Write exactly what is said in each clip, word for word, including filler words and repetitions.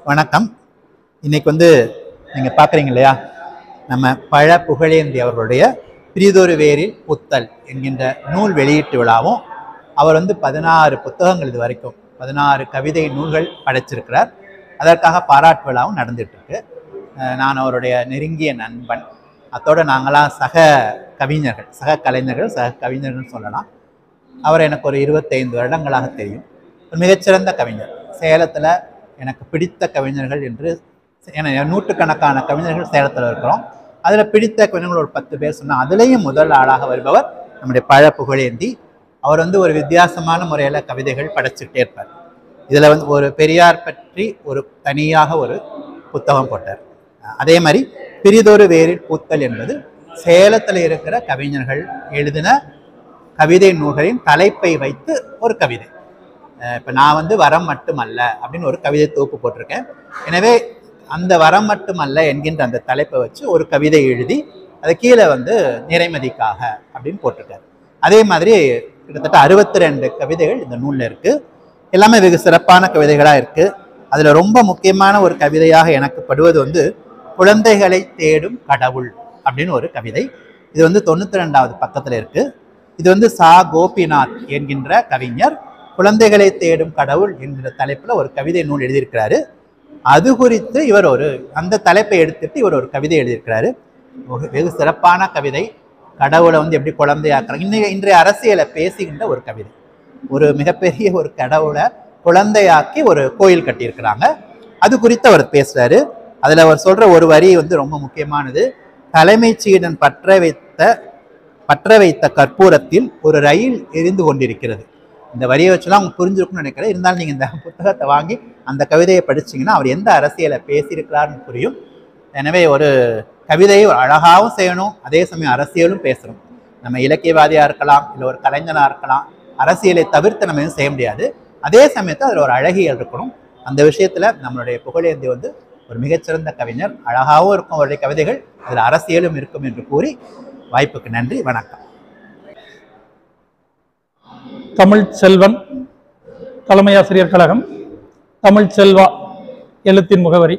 வணக்கம். இன்னைக்கு வந்து நீங்கள் பார்க்குறீங்க இல்லையா, நம்ம பழ புகழேந்தி அவர்களுடைய பிரிதொரு வேரில் புத்தல் என்கின்ற நூல் வெளியீட்டு விழாவும், அவர் வந்து பதினாறு புத்தகங்கள் இது வரைக்கும் பதினாறு கவிதை நூல்கள் படைச்சிருக்கிறார். அதற்காக பாராட்டு விழாவும் நடந்துகிட்ருக்கு. நான் அவருடைய நெருங்கிய நண்பன். அத்தோடு நாங்களாம் சக கவிஞர்கள், சக கலைஞர்கள், சக கவிஞர்கள் சொல்லலாம். அவர் எனக்கு ஒரு இருபத்தைந்து வருடங்களாக தெரியும். ஒரு மிகச்சிறந்த கவிஞர். சேலத்தில் எனக்கு பிடித்த கவிஞர்கள் என்று என நூற்றுக்கணக்கான கவிஞர்கள் சேலத்தில் இருக்கிறோம். அதில் பிடித்த கவிஞர்கள் ஒரு பத்து பேர் சொன்னால் அதுலேயும் முதல் ஆளாக வருபவர் நம்முடைய பழ புகழேந்தி. அவர் வந்து ஒரு வித்தியாசமான முறையில் கவிதைகள் படைச்சிக்கிட்டே இருப்பார். இதில் வந்து ஒரு பெரியார் பற்றி ஒரு தனியாக ஒரு புத்தகம் போட்டார். அதே மாதிரி பிரிதொரு வேரில் பூத்தல் என்பது சேலத்தில் இருக்கிற கவிஞர்கள் எழுதின கவிதை நூல்களின் தலைப்பை வைத்து ஒரு கவிதை. இப்போ நான் வந்து வரம் மட்டுமல்ல அப்படின்னு ஒரு கவிதை தொகுப்பு போட்டிருக்கேன். எனவே அந்த வரம் மட்டுமல்ல என்கின்ற அந்த தலைப்பை வச்சு ஒரு கவிதை எழுதி அது கீழே வந்து நிறைமதிக்காக அப்படின்னு போட்டிருக்காரு. அதே மாதிரி கிட்டத்தட்ட அறுபத்தி ரெண்டு கவிதைகள் இந்த நூலில் இருக்குது. எல்லாமே வெகு சிறப்பான கவிதைகளாக இருக்குது. அதில் ரொம்ப முக்கியமான ஒரு கவிதையாக எனக்கு படுவது வந்து குழந்தைகளை தேடும் கடவுள் அப்படின்னு ஒரு கவிதை. இது வந்து தொண்ணூற்றி ரெண்டாவது பக்கத்தில் இருக்குது. இது வந்து சா கோபிநாத் என்கின்ற கவிஞர் குழந்தைகளை தேடும் கடவுள் என்கிற தலைப்பில் ஒரு கவிதை நூல் எழுதியிருக்கிறாரு. அது குறித்து இவர் ஒரு அந்த தலைப்பை எடுத்துட்டு இவர் ஒரு கவிதை எழுதியிருக்கிறாரு. வெகு சிறப்பான கவிதை. கடவுளை வந்து எப்படி குழந்தையாக்குறாங்க, இன்னைக்கு இன்றைய அரசியலை பேசுகின்ற ஒரு கவிதை. ஒரு மிகப்பெரிய ஒரு கடவுளை குழந்தையாக்கி ஒரு கோயில் கட்டியிருக்கிறாங்க. அது குறித்து அவர் பேசுகிறாரு. அதில் அவர் சொல்கிற ஒரு வரி வந்து ரொம்ப முக்கியமானது. தலைமைச் சீடன் பற்ற வைத்த பற்ற வைத்த கற்பூரத்தில் ஒரு ரயில் எரிந்து கொண்டிருக்கிறது. இந்த வரியை வச்சுலாம் அவங்க புரிஞ்சிருக்குன்னு நினைக்கிறேன். இருந்தாலும் நீங்கள் இந்த புத்தகத்தை வாங்கி அந்த கவிதையை படிச்சிங்கன்னா அவர் எந்த அரசியலை பேசியிருக்கிறார்னு புரியும். எனவே ஒரு கவிதையை அழகாகவும் செய்யணும், அதே சமயம் அரசியலும் பேசணும். நம்ம இலக்கியவாதியாக இருக்கலாம், இல்லை ஒரு கலைஞனாக இருக்கலாம். அரசியலை தவிர்த்து நம்ம எதுவும் செய்ய முடியாது. அதே சமயத்தில் அதில் ஒரு அழகியல் இருக்கணும். அந்த விஷயத்தில் நம்மளுடைய புகழேந்தி வந்து ஒரு மிகச்சிறந்த கவிஞர். அழகாகவும் இருக்கும் அவருடைய கவிதைகள், அதில் அரசியலும் இருக்கும் என்று கூறி வாய்ப்புக்கு நன்றி. வணக்கம். தமிழ் செல்வன், தலைமை ஆசிரியர் கழகம், தமிழ் செல்வா எழுத்தின் முகவரி.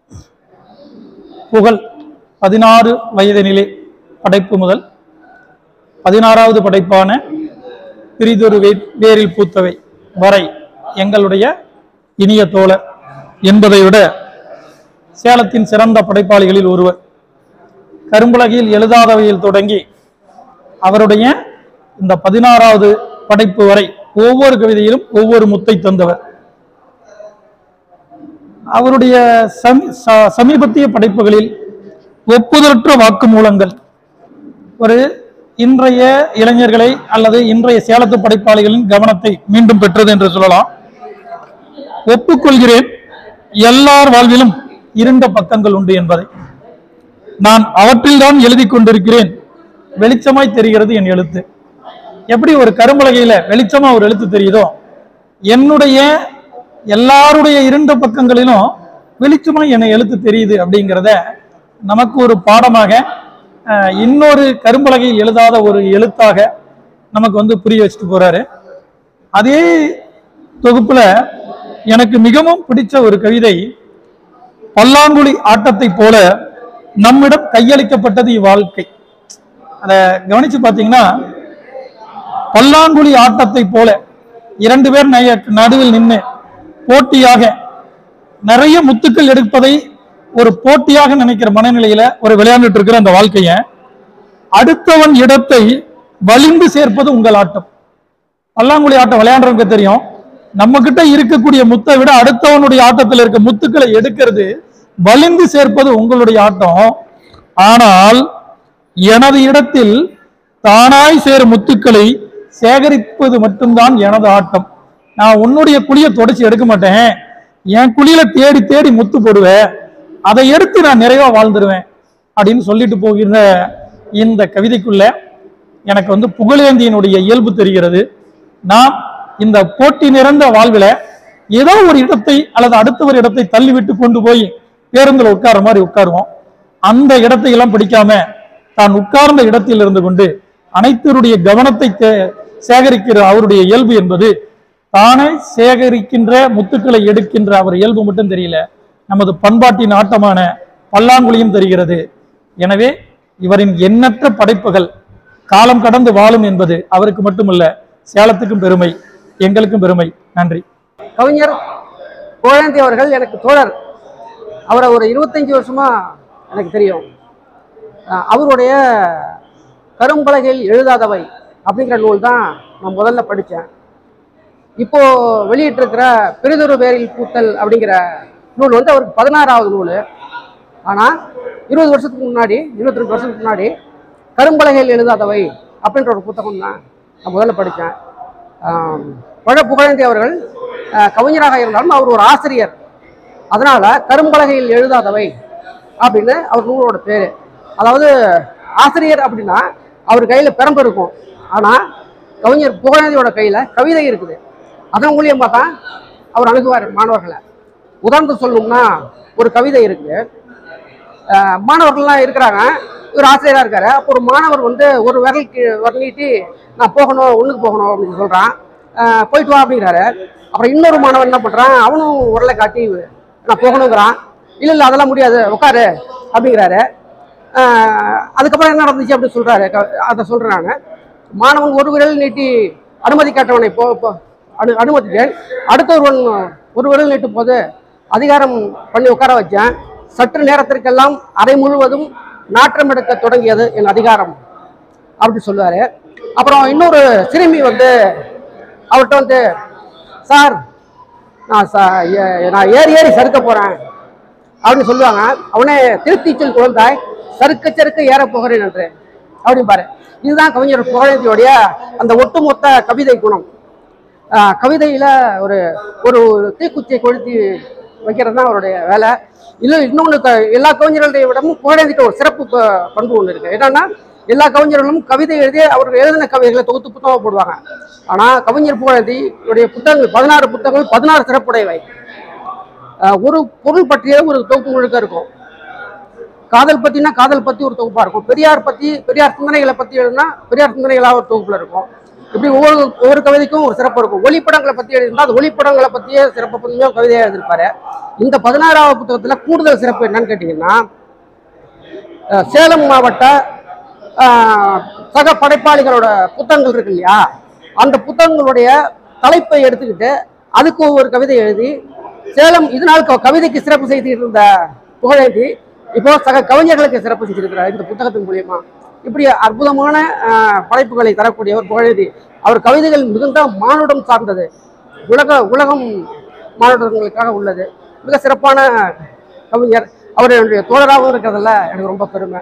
புகழ் பதினாறு வயதினிலே படைப்பு முதல் பதினாறாவது படைப்பான பிரிதொரு வேரில் பூத்தவை வரை எங்களுடைய இனிய தோழர் என்பதை விட சேலத்தின் சிறந்த படைப்பாளிகளில் ஒருவர். கரும்புலகில் எழுதாதவையில் தொடங்கி அவருடைய இந்த பதினாறாவது படைப்பு வரை ஒவ்வொரு கவிதையிலும் ஒவ்வொரு முத்தை தந்தவர். அவருடைய சமீபத்திய படைப்புகளில் ஒப்புதலற்ற வாக்குமூலங்கள் ஒரு இன்றைய இளைஞர்களை அல்லது இன்றைய சேலத்து படைப்பாளிகளின் கவனத்தை மீண்டும் பெற்றது என்று சொல்லலாம். ஒப்புக்கொள்கிறேன், எல்லார் வாழ்விலும் இருண்ட பக்கங்கள் உண்டு என்பதை. நான் அவற்றில்தான் எழுதி கொண்டிருக்கிறேன், வெளிச்சமாய் தெரிகிறது என் எழுத்து. எப்படி ஒரு கரும்பலகையில வெளிச்சமா ஒரு எழுத்து தெரியுதோ, என்னுடைய எல்லாருடைய இருண்ட பக்கங்களிலும் வெளிச்சமா என்னை எழுத்து தெரியுது அப்படிங்கிறத நமக்கு ஒரு பாடமாக, இன்னொரு கரும்பலகையில் எழுதாத ஒரு எழுத்தாக நமக்கு வந்து புரிய வச்சுட்டு போறாரு. அதே தொகுப்புல எனக்கு மிகவும் பிடிச்ச ஒரு கவிதை, பல்லாங்குழி ஆட்டத்தை போல நம்மிடம் கையளிக்கப்பட்டது இவ்வாழ்க்கை. அதை கவனிச்சு பார்த்தீங்கன்னா, பல்லாங்குழி ஆட்டத்தை போல இரண்டு பேர் நடுவில் நின்று போட்டியாக நிறைய முத்துக்கள் எடுப்பதை ஒரு போட்டியாக நினைக்கிற மனநிலையில ஒரு விளையாண்டுட்டு இருக்கிற அந்த வாழ்க்கைய, அடுத்தவன் இடத்தை வலிந்து சேர்ப்பது உங்கள் ஆட்டம். பல்லாங்குழி ஆட்டம் விளையாடுறவங்க தெரியும், நம்ம கிட்ட இருக்கக்கூடிய முத்தை விட அடுத்தவனுடைய ஆட்டத்தில் இருக்க முத்துக்களை எடுக்கிறது, வலிந்து சேர்ப்பது உங்களுடைய ஆட்டம். ஆனால் எனது இடத்தில் தானாய் சேரும் முத்துக்களை சேகரிப்பது மட்டும்தான் எனது ஆட்டம். நான் உன்னுடைய குழியை தொடச்சி எடுக்க மாட்டேன், என் குழியில தேடி தேடி முத்து போடுவேன், அதை எடுத்து நான் நிறைவா வாழ்ந்துருவேன் அப்படின்னு சொல்லிட்டு போகிற இந்த கவிதைக்குள்ள எனக்கு வந்து புகழேந்தியினுடைய இயல்பு தெரிகிறது. நாம் இந்த போட்டி நிறைந்த வாழ்வில் ஏதோ ஒரு இடத்தை அல்லது அடுத்தவர் இடத்தை தள்ளிவிட்டு கொண்டு போய் பேருந்துல உட்கார்ற மாதிரி உட்காருவோம். அந்த இடத்தை எல்லாம் பிடிக்காம தான் உட்கார்ந்த இடத்தில் இருந்து கொண்டு அனைத்தருடைய கவனத்தை சேகரிக்கிற அவருடைய இயல்பு என்பது, தானே சேகரிக்கின்ற முத்துக்களை எடுக்கின்ற அவர் இயல்பு மட்டும் தெரியல, நமது பண்பாட்டின் ஆட்டமான பல்லாங்குழியும் தெரிகிறது. எனவே இவரின் எண்ணற்ற படைப்புகள் காலம் கடந்து வாழும் என்பது அவருக்கு மட்டுமல்ல, சேலத்துக்கும் பெருமை, எங்களுக்கும் பெருமை. நன்றி. கவிஞர் புகழேந்தி அவர்கள் எனக்கு தோழர். அவரை ஒரு இருபத்தஞ்சி வருஷமா எனக்கு தெரியும். அவருடைய கரும்பலகையில் எழுதாதவை அப்படிங்கிற நூல் தான் நான் முதல்ல படித்தேன். இப்போ வெளியிட்டிருக்கிற பிரிதொரு வேரில் பூத்தல் அப்படிங்கிற நூல் வந்து அவருக்கு பதினாறாவது நூல். ஆனால் இருபது வருஷத்துக்கு முன்னாடி இருபத்தி ரெண்டு வருஷத்துக்கு முன்னாடி கரும்பலகையில் எழுதாதவை அப்படின்ற ஒரு புத்தகம் தான் நான் முதல்ல படித்தேன். பழ புகழேந்தி அவர்கள் கவிஞராக இருந்தாலும் அவர் ஒரு ஆசிரியர். அதனால கரும்பலகையில் எழுதாதவை அப்படின்னு அவர் நூலோட பேர். அதாவது ஆசிரியர் அப்படின்னா அவர் கையில் பெரம்பு இருக்கும், ஆனால் கவிஞர் புகழேந்தியோட கையில் கவிதை இருக்குது. அதன் மூலியமாக தான் அவர் அணுகுவார் மாணவர்களை. உதாரணத்துக்கு சொல்லணும்னா ஒரு கவிதை இருக்குது, மாணவர்கள்லாம் இருக்கிறாங்க, இவர் ஆசிரியராக இருக்காரு. அப்போ ஒரு மாணவர் வந்து ஒரு விரலுக்கு வரலிட்டு நான் போகணும் ஒன்றுக்கு போகணும் அப்படின்னு சொல்கிறான். போயிட்டு வா அப்படிங்கிறாரு. அப்புறம் இன்னொரு மாணவன் என்ன பண்ணுறான், அவனும் உரலை காட்டி நான் போகணுங்கிறான். இல்லை இல்லை அதெல்லாம் முடியாது உட்காரு அப்படிங்கிறாரு. அதுக்கப்புறம் என்ன நடந்துச்சு அப்படின்னு சொல்கிறாரு. அதை சொல்கிறேன் நான். மாணவன் ஒரு விரல் நீட்டி அனுமதி கேட்டவனை போ அனு அனுமதித்தேன் அடுத்த ஒருவன் ஒரு விரல் நீட்டும் போது அதிகாரம் பண்ணி உட்கார வச்சேன். சற்று நேரத்திற்கெல்லாம் அறை முழுவதும் நாற்றம் எடுக்க தொடங்கியது என் அதிகாரம் அப்படி சொல்லுவார். அப்புறம் இன்னொரு சிறுமி வந்து அவர்கிட்ட வந்து, சார் நான் ச நான் ஏறி ஏறி சறுக்க போகிறேன் அப்படின்னு சொல்லுவாங்க. அவனே திருத்தீச்சல் குழந்தாய் சறுக்க சறுக்க ஏற போகிறேன் என்று அப்படின்பாரு. இதுதான் கவிஞர் புகழேந்தியோடைய அந்த ஒட்டுமொத்த கவிதை குணம். கவிதையில் ஒரு ஒரு தீக்குச்சியை கொளுத்தி வைக்கிறது தான் அவருடைய வேலை. இல்லை இன்னொன்று, எல்லா கவிஞர்களுடைய விடமும் புகழேந்திட்ட ஒரு சிறப்பு பண்பு ஒன்று இருக்குது. என்னன்னா எல்லா கவிஞர்களும் கவிதை எழுதி அவர்கள் எழுதின கவிதைகளை தொகுத்து புத்தகம் போடுவாங்க. ஆனால் கவிஞர் புகழேந்தியுடைய புத்தகங்கள் பதினாறு புத்தகங்கள் பதினாறு சிறப்புடையவை. ஒரு பொருள் பற்றிய ஒரு தொகுப்பு முழுக்க இருக்கும். காதல் பற்றினா காதல் பற்றி ஒரு தொகுப்பாக இருக்கும். பெரியார் பற்றி பெரியார் சிந்தனைகளை பற்றி எழுதினா பெரியார் சிந்தனைகளாக ஒரு தொகுப்பில் இருக்கும். இப்படி ஒவ்வொரு ஒவ்வொரு கவிதைக்கும் ஒரு சிறப்பு இருக்கும். ஒளிப்படங்களை பற்றி எழுதியிருந்தால் அது ஒளிப்படங்களை பற்றியே சிறப்பு பற்றியும் கவிதையாக எழுதியிருப்பாரு. இந்த பதினாறாவது புத்தகத்தில் கூடுதல் சிறப்பு என்னன்னு கேட்டிங்கன்னா, சேலம் மாவட்ட சக படைப்பாளிகளோட புத்தகங்கள் இருக்கு இல்லையா, அந்த புத்தகங்களுடைய தலைப்பை எடுத்துக்கிட்டு அதுக்கு ஒவ்வொரு கவிதை எழுதி சேலம் இதனால் கவிதைக்கு சிறப்பு செய்துட்டு இருந்த புகழேந்தி இப்போ சக கவிஞர்களுக்கு சிறப்பு செஞ்சிருக்கிறார் இந்த புத்தகத்தின் மூலியமா. இப்படி அற்புதமான படைப்புகளை தரக்கூடியவர் புகழேந்தி. அவர் கவிதைகள் மிகுந்த மானுடம் சார்ந்தது, உலக உலகம் மானுடங்களுக்காக உள்ளது. மிக சிறப்பான கவிஞர். அவர் என்னுடைய தோழராகவும் இருக்கிறதுல எனக்கு ரொம்ப பெருமை.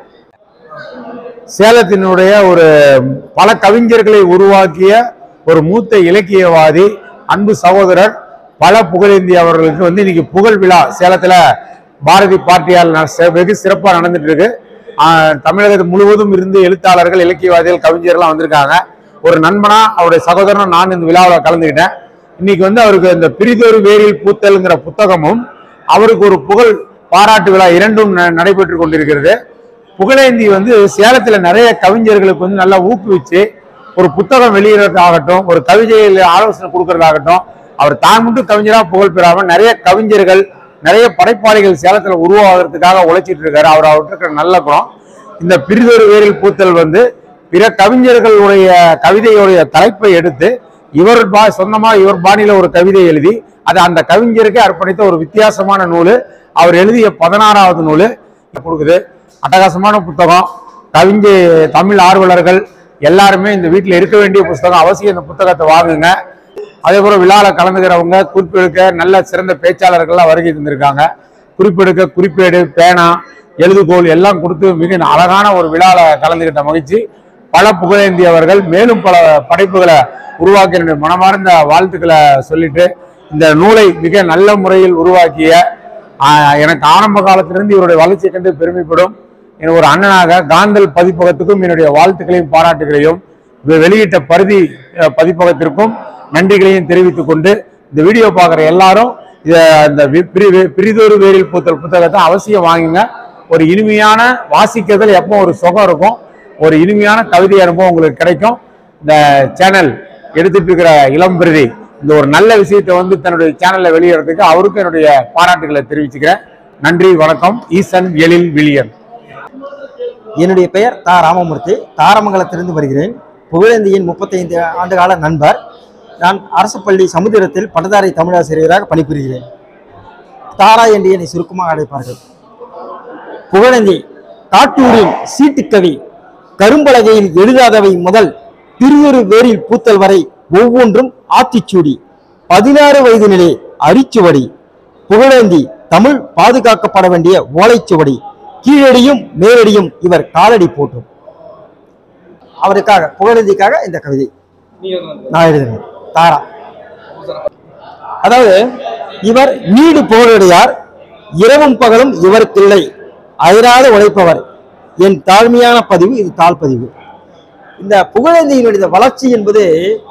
சேலத்தினுடைய ஒரு பல கவிஞர்களை உருவாக்கிய ஒரு மூத்த இலக்கியவாதி, அன்பு சகோதரர் பல புகழேந்தி அவர்களுக்கு வந்து இன்னைக்கு புகழ் விழா சேலத்துல பாரதி பாட்டியால் வெகு சிறப்பாக நடந்துட்டு இருக்கு. தமிழகத்தில் முழுவதும் இருந்து எழுத்தாளர்கள், இலக்கியவாதிகள், கவிஞர்கள்லாம் வந்திருக்காங்க. ஒரு நண்பனா அவருடைய சகோதரன் நான் இந்த விழாவில் கலந்துக்கிட்டேன். இன்னைக்கு வந்து அவருக்கு இந்த பிரிதொரு வேரில் பூத்தல்ங்கிற புத்தகமும் அவருக்கு ஒரு புகழ் பாராட்டு விழா இரண்டும் நடைபெற்று கொண்டிருக்கிறது. புகழேந்தி வந்து சேலத்துல நிறைய கவிஞர்களுக்கு வந்து நல்லா ஊக்குவிச்சு ஒரு புத்தகம் வெளியிடறதாகட்டும், ஒரு கவிதையில் ஆலோசனை கொடுக்கறதாகட்டும், அவர் தான் மட்டும் கவிஞராக புகழ் பெறாம நிறைய கவிஞர்கள், நிறைய படைப்பாளிகள் சேலத்துல உருவாகிறதுக்காக உழைச்சிட்டு இருக்காரு. அவர் அவர்கிட்ட இருக்கிற நல்ல குணம். இந்த பிரிதொரு வேரில் பூத்தல் வந்து பிற கவிஞர்களுடைய கவிதையுடைய தலைப்பை எடுத்து இவர் பா சொந்தமா இவர் பாணியில ஒரு கவிதை எழுதி அதை அந்த கவிஞருக்கு அர்ப்பணித்த ஒரு வித்தியாசமான நூல். அவர் எழுதிய பதினாறாவது நூல் கொடுக்குது. அட்டகாசமான புத்தகம். கவிஞர் தமிழ் ஆர்வலர்கள் எல்லாருமே இந்த வீட்டில் இருக்க வேண்டிய புத்தகம். அவசியம் இந்த புத்தகத்தை வாங்குங்க. அதே போல விழாவில் கலந்துக்கிறவங்க, குறிப்பெடுக்க நல்ல சிறந்த பேச்சாளர்கள்லாம் வருகை தந்திருக்காங்க. குறிப்பெடுக்க குறிப்பேடு, பேனா, எழுதுகோள் எல்லாம் கொடுத்து மிக அழகான ஒரு விழாவில் கலந்துகிட்ட மகிழ்ச்சி. பல புகழேந்தி அவர்கள் மேலும் பல படைப்புகளை உருவாக்கிய மனமார்ந்த வாழ்த்துக்களை சொல்லிட்டு, இந்த நூலை மிக நல்ல முறையில் உருவாக்கிய எனக்கு ஆரம்ப காலத்திலிருந்து இவருடைய வளர்ச்சியை கண்டு பெருமைப்படும் என ஒரு அண்ணனாக காந்தல் பதிப்பகத்துக்கும் என்னுடைய வாழ்த்துக்களையும் பாராட்டுகளையும் வெளியிட்ட பருதி பதிப்பகத்திற்கும் நன்றிகளையும் தெரிவித்துக் கொண்டு, இந்த வீடியோ பார்க்குற எல்லாரும் இந்த பிரிதொரு வேரில் பூத்தல் புத்தகத்தை அவசியம் வாங்குங்க. ஒரு இனிமையான வாசிக்கிறதுல எப்போ ஒரு சுகம் இருக்கும், ஒரு இனிமையான கவிதை அனுபவம் உங்களுக்கு கிடைக்கும். இந்த சேனல் எடுத்துட்டு இருக்கிற இளம் பிரதி இந்த ஒரு நல்ல விஷயத்தை வந்து தன்னுடைய சேனல்ல வெளியிடறதுக்கு அவருக்கும் என்னுடைய பாராட்டுகளை தெரிவிச்சுக்கிறேன். நன்றி, வணக்கம். ஈசன் எழில் விழியன். என்னுடைய பெயர் தா ராமமூர்த்தி, தாரமங்கலத்திலிருந்து வருகிறேன். புகழேந்தியின் முப்பத்தைந்து ஆண்டுகால நண்பர். நான் அரசு பள்ளி சமுத்திரத்தில் பட்டதாரி தமிழாசிரியராக பணிபுரிகிறேன். தாரா என்று என்னை சுருக்கமாக அழைப்பார்கள். புகழேந்தி காட்டூரின் சீட்டுக்கவி, கரும்பலகையில் எழுதாதவை முதல் திருவொரு வேரில் பூத்தல் வரை ஒவ்வொன்றும் ஆத்திச்சூடி, பதினாறு வயதினிலே அரிச்சுவடி. புகழேந்தி தமிழ் பாதுகாக்கப்பட வேண்டிய ஓலைச்சுவடி, கீழடியும் மேலடியும் இவர் காலடி போற்றும். அவருக்காக, புகழேந்திக்காக இந்த கவிதை நான் எழுதினேன். தாரா. அதாவது, இவர் நீடு புகழுடையார், இரவும் பகலும் இவருக்கில்லை, அயராத உழைப்பவர். என் தாழ்மையான பதிவு இது, தாழ் பதிவு. இந்த புகழேந்தியினுடைய வளர்ச்சி என்பது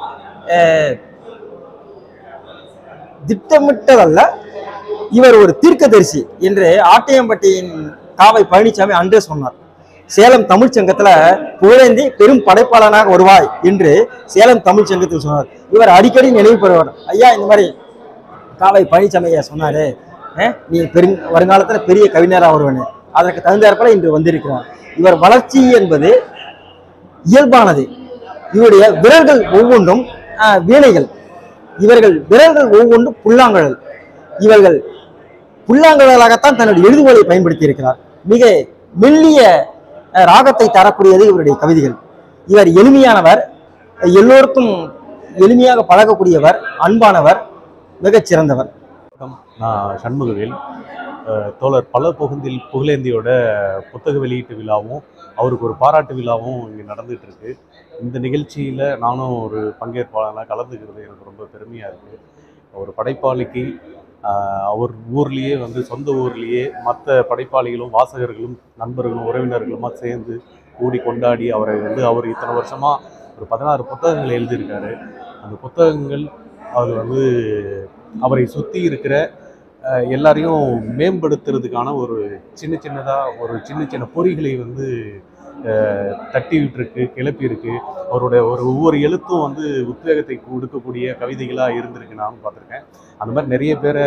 திட்டமிட்டதல்ல, இவர் ஒரு தீர்க்கதரிசி என்று ஆட்டையம்பட்டியின் காவை பழனிசாமி அன்றே சொன்னார். சேலம் தமிழ்ச்சங்கத்துல புகழேந்தி பெரும் படைப்பாளனாக வருவாய் என்று சேலம் தமிழ்ச்சங்கத்தில் சொன்னார். இவர் அடிக்கடி நினைவுபடுவார். ஐயா, இந்த மாதிரி காவை பழனிசாமி ஐயா சொன்னாரு, நீ பெரு வருங்காலத்துல பெரிய கவிஞராக வருவேன்னு. அதற்கு தகுந்தாற்போல இன்று வந்திருக்கிறார். இவர் வளர்ச்சி என்பது இயல்பானது. இவருடைய விரல்கள் ஒவ்வொன்றும் வீணைகள், இவர்கள் விரல்கள் ஒவ்வொன்றும் புல்லாங்குழல். இவர்கள் புல்லாங்குழலாகத்தான் தன்னுடைய எழுதுகோலை பயன்படுத்தி இருக்கிறார். மிக மெல்லிய ராகத்தை தரக்கூடியது இவருடைய கவிதைகள். இவர் எளிமையானவர், எல்லோருக்கும் எளிமையாக பழகக்கூடியவர், அன்பானவர், மிகச் சிறந்தவர். நான் சண்முகவேல். தோழர் பல புகுந்தில் புகழேந்தியோட புத்தக வெளியீட்டு விழாவும் அவருக்கு ஒரு பாராட்டு விழாவும் இங்கே நடந்துகிட்டு இருக்கு. இந்த நிகழ்ச்சியில் நானும் ஒரு பங்கேற்பாளனாக கலந்துக்கிறது எனக்கு ரொம்ப பெருமையாக இருக்குது. ஒரு படைப்பாளிக்கு அவர் ஊர்லேயே வந்து சொந்த ஊர்லேயே மற்ற படைப்பாளிகளும் வாசகர்களும் நண்பர்களும் உறவினர்களுமா சேர்ந்து கூடி கொண்டாடி அவரை வந்து அவர் இத்தனை வருஷமாக ஒரு பதினாறு புத்தகங்கள் எழுதியிருக்காரு. அந்த புத்தகங்கள் அவர் வந்து அவரை சுற்றி இருக்கிற எல்லாரையும் மேம்படுத்துறதுக்கான ஒரு சின்ன சின்னதாக ஒரு சின்ன சின்ன பொறிகளை வந்து தட்டி விட்டுருக்கு, கிளப்பியிருக்கு. அவருடைய ஒரு ஒவ்வொரு எழுத்தும் வந்து உத்வேகத்தை கொடுக்கக்கூடிய கவிதைகளாக இருந்திருக்கு. நானும் பார்த்துருக்கேன். அந்த மாதிரி நிறைய பேரை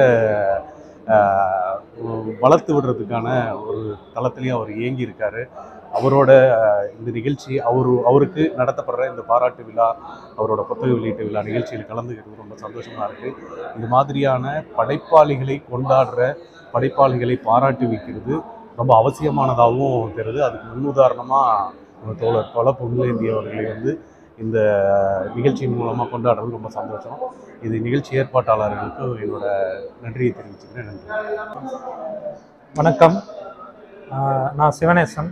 வளர்த்து விடுறதுக்கான ஒரு தளத்துலேயும் அவர் இயங்கி இருக்காரு. அவரோட இந்த நிகழ்ச்சி அவரு அவருக்கு நடத்தப்படுற இந்த பாராட்டு விழா, அவரோட புத்தக வெளியீட்டு விழா நிகழ்ச்சியில் கலந்துக்கிறது ரொம்ப சந்தோஷமாக இருக்குது. இது மாதிரியான படைப்பாளிகளை கொண்டாடுற, படைப்பாளிகளை பாராட்டி வைக்கிறது ரொம்ப அவசியமானதாகவும் தெரியுது. அதுக்கு முன்னுதாரணமாக நம்ம தோழர் பல புகழேந்தி அவர்களை வந்து இந்த நிகழ்ச்சியின் மூலமாக கொண்டாடுறது ரொம்ப சந்தோஷம். இது நிகழ்ச்சி ஏற்பாட்டாளர்களுக்கு என்னோட நன்றியை தெரிவிச்சுக்கிறேன். நன்றி. வணக்கம். நான் சிவனேசன்.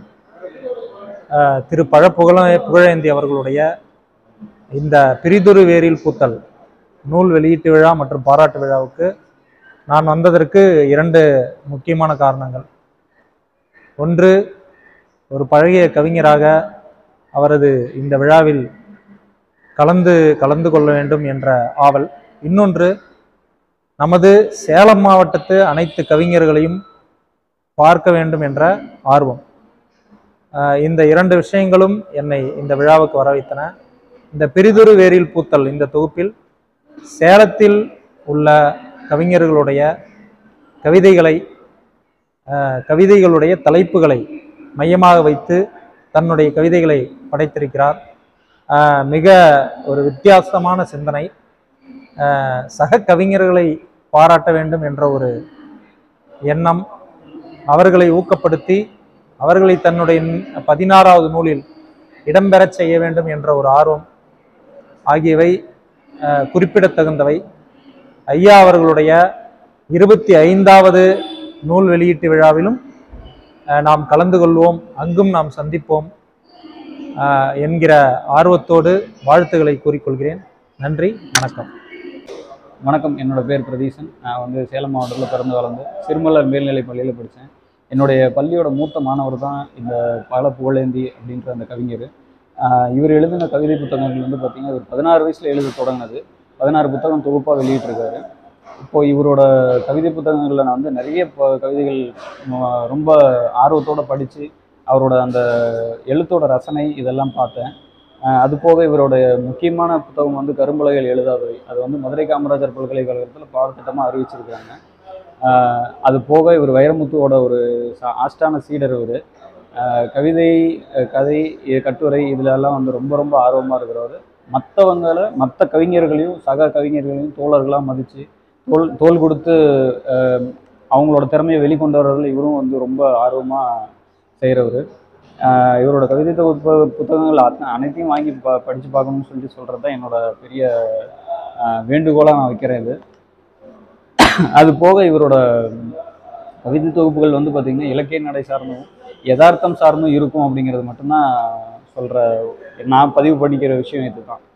திரு பழ புகழ புகழேந்தி அவர்களுடைய இந்த பிரிதுரு வேரில் பூத்தல் நூல் வெளியீட்டு விழா மற்றும் பாராட்டு விழாவுக்கு நான் வந்ததற்கு இரண்டு முக்கியமான காரணங்கள். ஒன்று, ஒரு பழைய கவிஞராக அவரது இந்த விழாவில் கலந்து கலந்து கொள்ள வேண்டும் என்ற ஆவல். இன்னொன்று, நமது சேலம் மாவட்டத்து அனைத்து கவிஞர்களையும் பார்க்க வேண்டும் என்ற ஆர்வம். இந்த இரண்டு விஷயங்களும் என்னை இந்த விழாவுக்கு வர வைத்தன. இந்த பிரிதுரு வேரில் பூத்தல் இந்த தொகுப்பில் சேலத்தில் உள்ள கவிஞர்களுடைய கவிதைகளை கவிதைகளுடைய தலைப்புகளை மையமாக வைத்து தன்னுடைய கவிதைகளை படைத்திருக்கிறார். மிக ஒரு வித்தியாசமான சிந்தனை. சக கவிஞர்களை பாராட்ட வேண்டும் என்ற ஒரு எண்ணம், அவர்களை ஊக்கப்படுத்தி அவர்களை தன்னுடைய பதினாறாவது நூலில் இடம்பெறச் செய்ய வேண்டும் என்ற ஒரு ஆர்வம் ஆகியவை குறிப்பிடத்தகுந்தவை. ஐயா அவர்களுடைய இருபத்தி ஐந்தாவது நூல் வெளியீட்டு விழாவிலும் நாம் கலந்து கொள்வோம், அங்கும் நாம் சந்திப்போம் என்கிற ஆர்வத்தோடு வாழ்த்துக்களை கூறிக்கொள்கிறேன். நன்றி, வணக்கம். வணக்கம். என்னோட பேர் பிரதீசன். நான் வந்து சேலம் மாவட்டத்தில் பிறந்து வளர்ந்து சிறுமலர் மேல்நிலை பள்ளியில் படித்தேன். என்னுடைய பள்ளியோட மூத்த மாணவர் தான் இந்த பல புகழேந்தி அப்படின்ற அந்த கவிஞர். இவர் எழுதின கவிதை புத்தகங்கள் வந்து பார்த்திங்கன்னா ஒரு பதினாறு வயசில் எழுத தொடங்கினது. பதினாறு புத்தகம் தொகுப்பாக வெளியிட்டிருக்காரு. இப்போது இவரோட கவிதை புத்தகங்களில் நான் வந்து நிறைய கவிதைகள் ரொம்ப ஆர்வத்தோடு படித்து அவரோட அந்த எழுத்தோட ரசனை இதெல்லாம் பார்த்தேன். அது போக இவருடைய முக்கியமான புத்தகம் வந்து கரும்பலகையில் எழுதாதவை. அது வந்து மதுரை காமராஜர் பல்கலைக்கழகத்தில் பாடத்திட்டமாக அறிவிச்சிருக்காங்க. ஆஹ் அது போக இவர் வைரமுத்துவோட ஒரு ச- ஆஸ்தான சீடர் இவர். கவிதை, அஹ் கதை, இ- கட்டுரை இதுலெல்லாம் வந்து ரொம்ப ரொம்ப ஆர்வமாக இருக்கிறவர். மற்றவங்களை மற்ற கவிஞர்களையும் சக கவிஞர்களையும் தோழர்களாக மதித்து தோல் தோல் கொடுத்து அஹ் அவங்களோட திறமையை வெளிக்கொண்டு வர்றதுல இவரும் வந்து ரொம்ப ஆர்வமாக செய்கிறவர். இவரோட கவிதை தொகுப்பு புத்தகங்கள் அத்த அனைத்தையும் வாங்கி ப படித்து பார்க்கணும்னு சொல்லிட்டு சொல்கிறது தான் என்னோட பெரிய வேண்டுகோளாக நான் வைக்கிறேன். இது அது போக இவரோட கவிதை தொகுப்புகள் வந்து பார்த்திங்கன்னா இலக்கிய நடை சார்ந்தும் யதார்த்தம் சார்ந்தும் இருக்கும் அப்படிங்கிறது மட்டும்தான் சொல்கிற நான் பதிவு பண்ணிக்கிற விஷயம் இதுதான்.